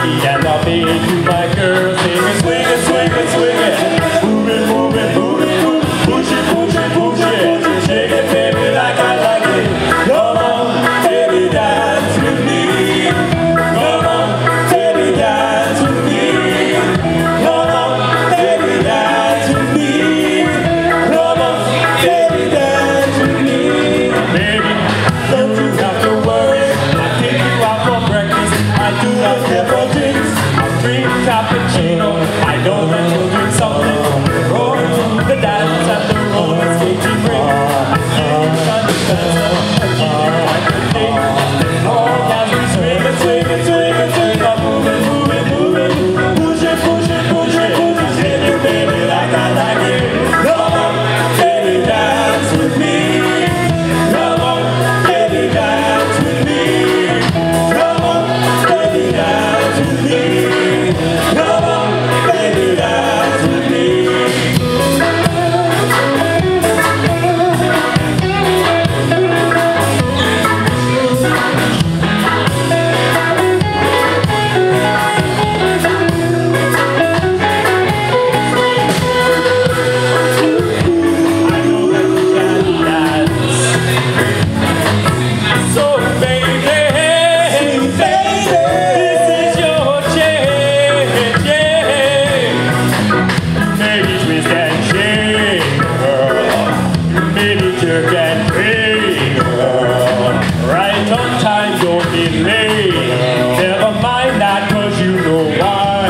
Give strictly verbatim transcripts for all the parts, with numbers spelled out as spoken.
beat and the beat to my girl singing, swing it, swing it, swing it, move it, move it, move it, move it, push it, push it, push it, shake it, baby, like I like it. Come on, baby, dance with me. Come on, baby, dance with me. Come on, baby, dance with me. Come on, baby, dance with me. Baby, don't you have to worry. I take you out for breakfast. I do not care for drinks. I drink cappuccino. I know that you'll drink something. Roll to the dance at the roller skating rink. I give you sun dispenser. I give you like a thing. As long as we swing and swing and swing and swing up, move it, move it, move it, push it, push it, push it, push it, shake it, baby, like I like it. Come on, baby, dance with me. Come on, baby, dance with me. Come on, baby, dance with me. Come on, baby, dance with me. Never mind that, cause you know why.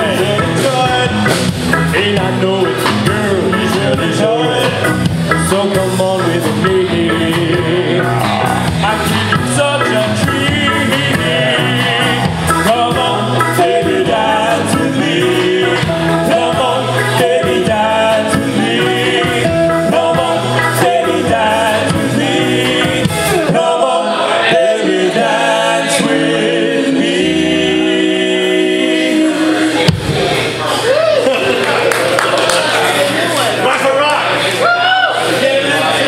And I know it, girl, you really show it. So come on with me. I give you such a treat. Come on, baby, dance with me. Come on, baby, dance with me. Come on, baby, dance with me. Come on, baby, dance with me. Rock a rock!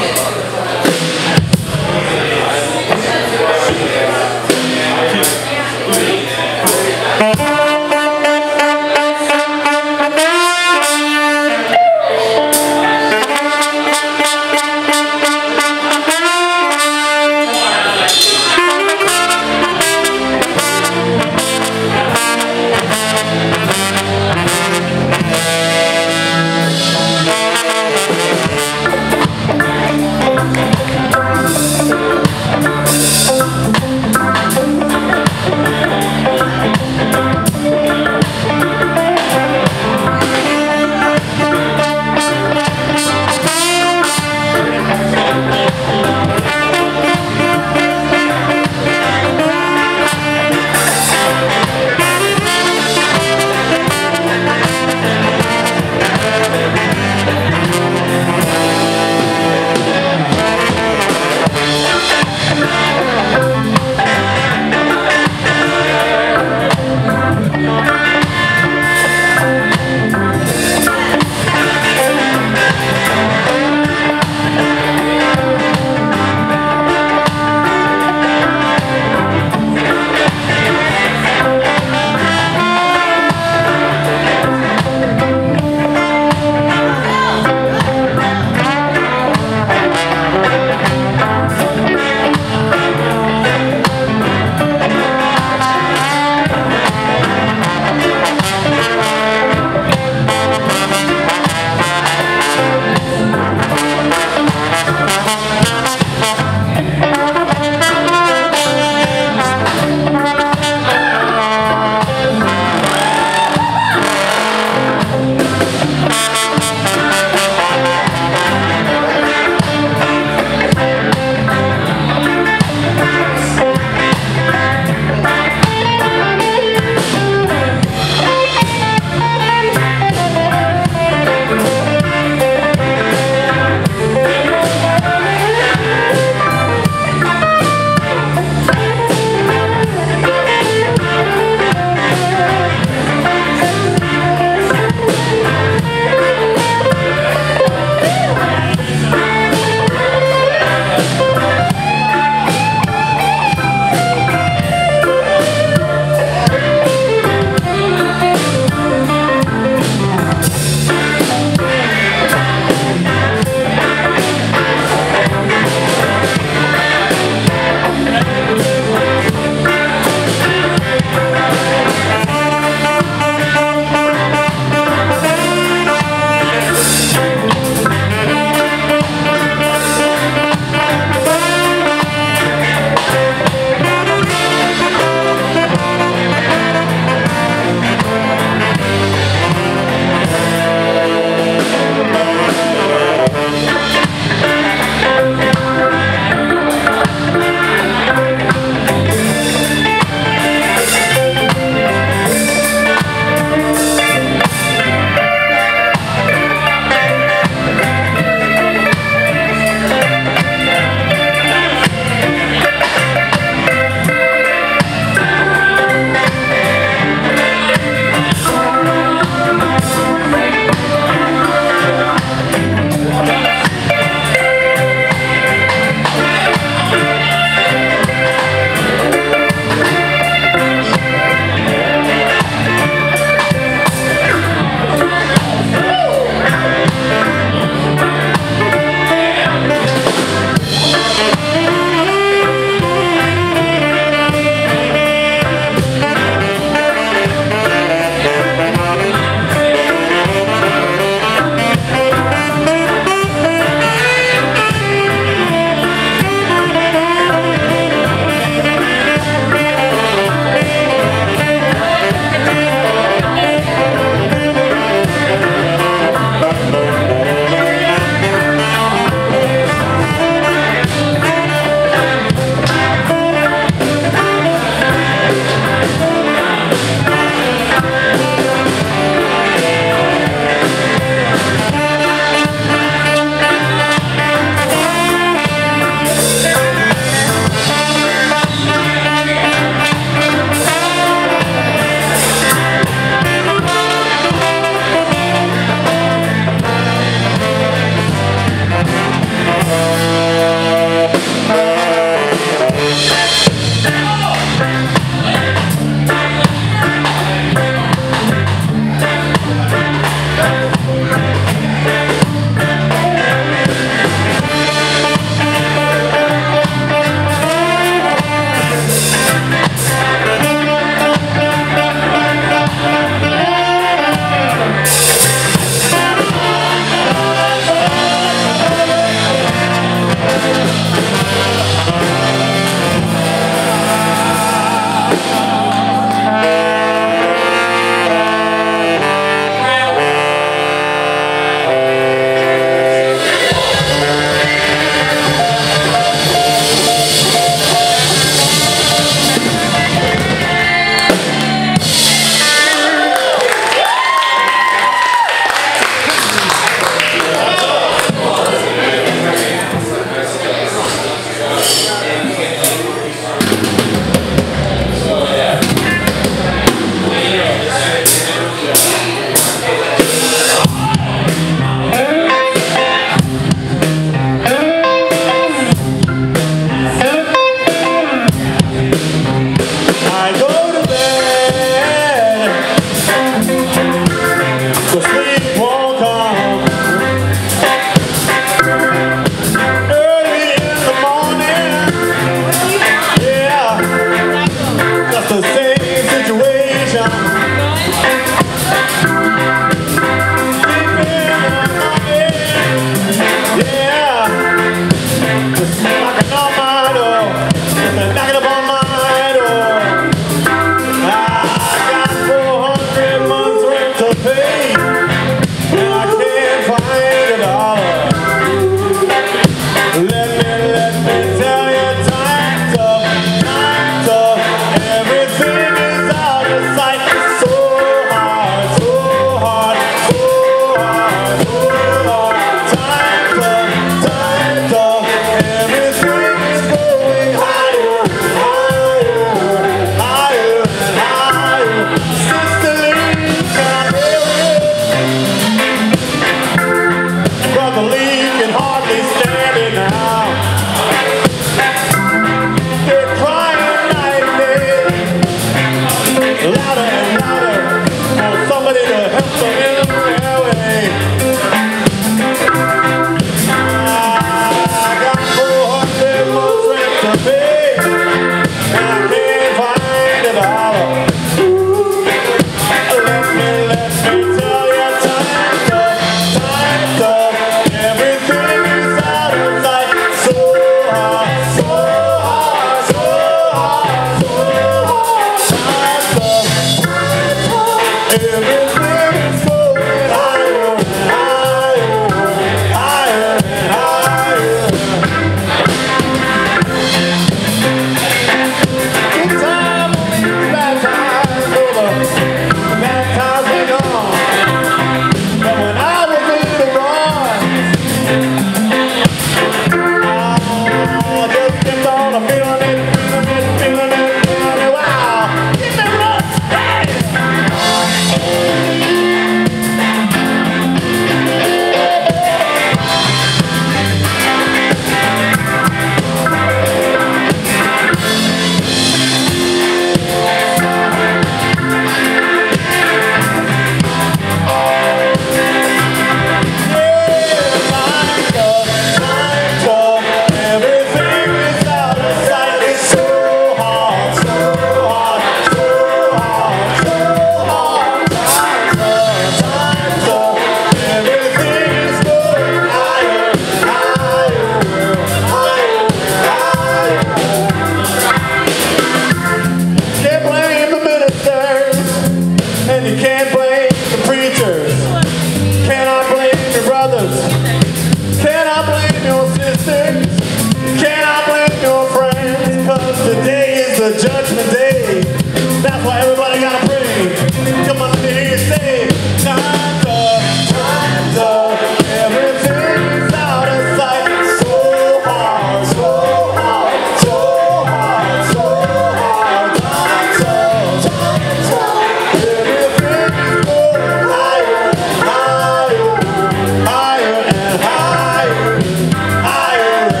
sins. Cannot blame your friends, cause today is the judgment day. That's why everybody gotta pray. Come on, let me hear you say, time's up, time's up, everything's out of sight. So hard, so hard, so hard, so hard. Time's up, time's up, everything's going higher, higher, higher and higher, higher.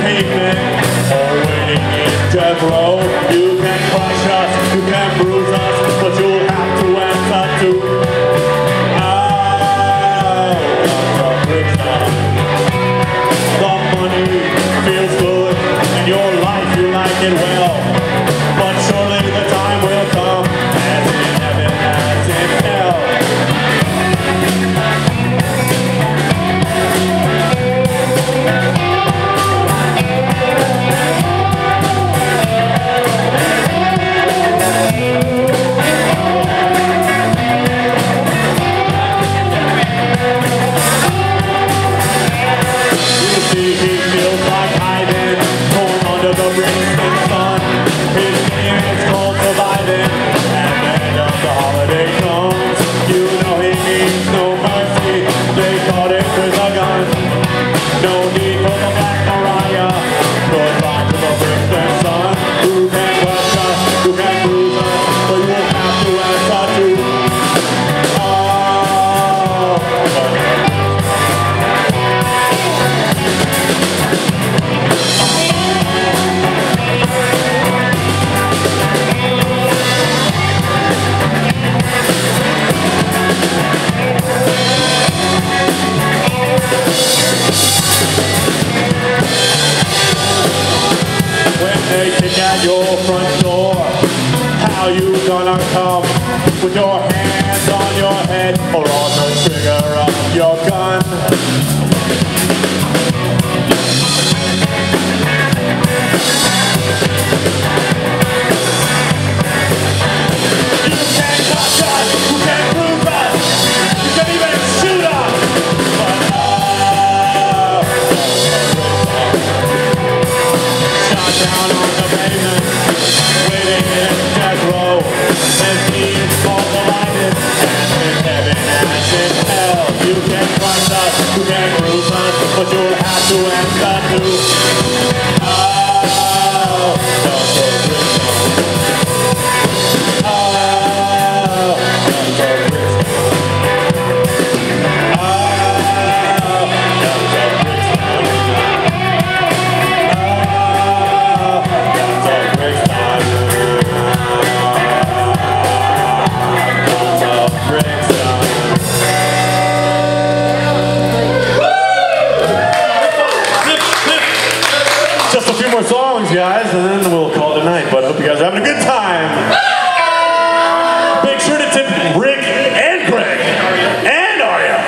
pavement or waiting in death row. You can crush us, you can bruise us, but you'll have to answer to. Oh, the Brixton. The money feels good, and your life you like it well, but surely the time will come, as in heaven as in hell. At your front door, how you gonna come? With your hands on your head or on the trigger of your gun? You can't touch us, you can't bruise us, you can't even shoot us, but oh, shot down on the pavement, waiting in death row, and he is called the lightning, and in heaven as in hell. You can crush us, you can bruise us, but you'll have to answer to. Oh, the Brixton. Oh, the Brixton. Oh, the Just a few more songs, guys, and then we'll call it a night. But I hope you guys are having a good time. Make sure to tip Rick and Greg and Arya.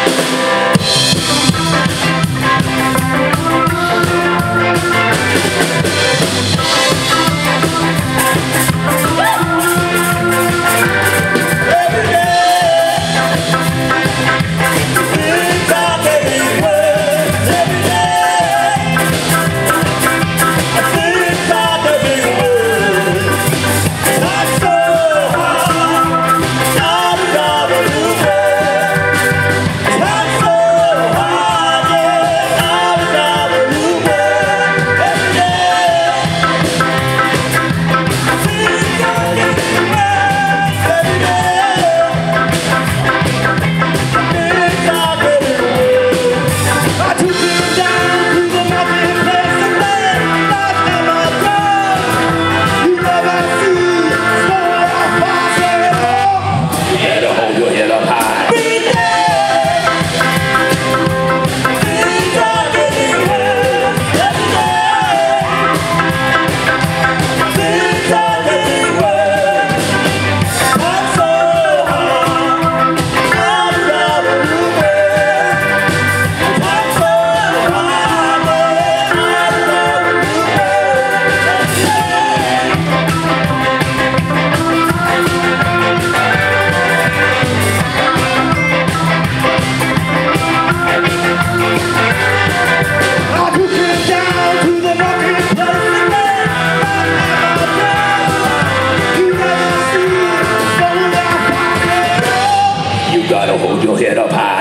Hold your head up high.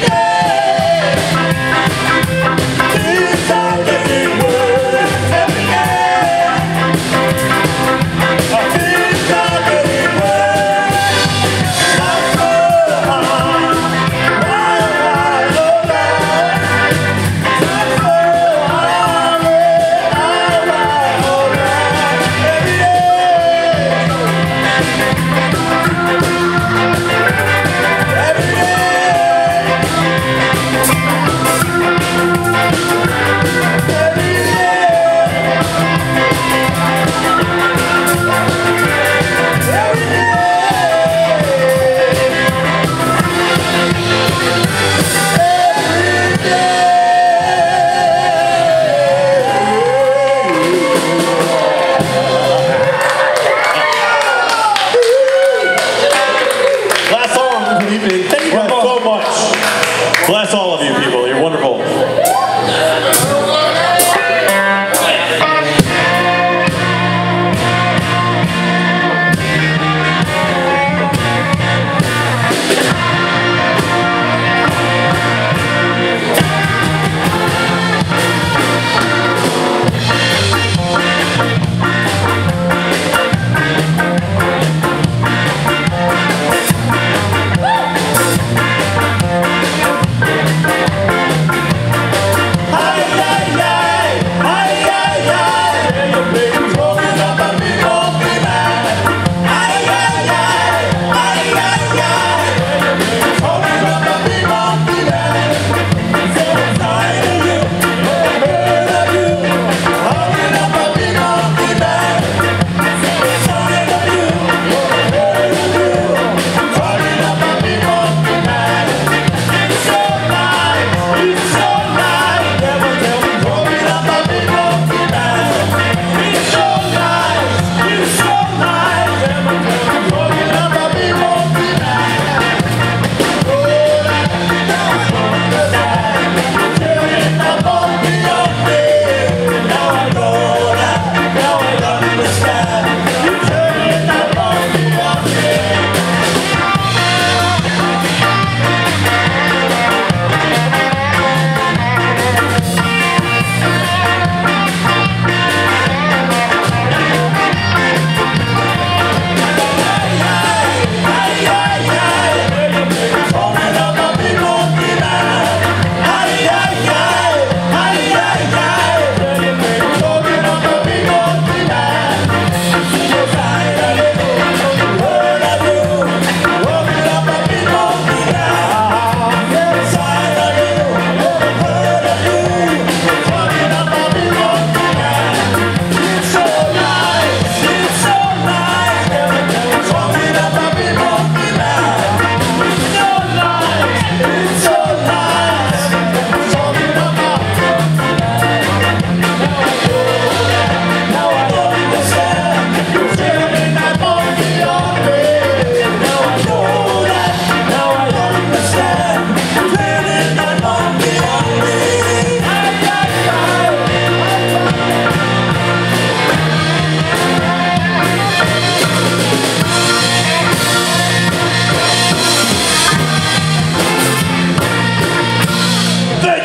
Bless all of you people. You're wonderful. Woo!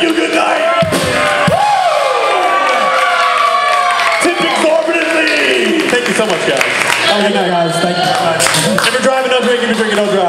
you good night. Tip exorbitantly. Thank you so much, guys. Oh, good night, guys. Thank you. If you're driving, no drink. If you're drinking, no drive.